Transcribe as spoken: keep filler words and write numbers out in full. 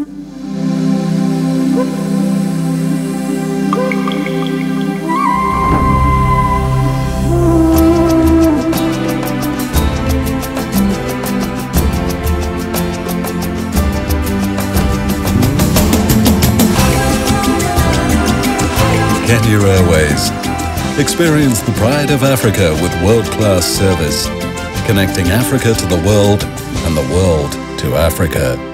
Kenya Airways. Experience the pride of Africa with world-class service, connecting Africa to the world and the world to Africa.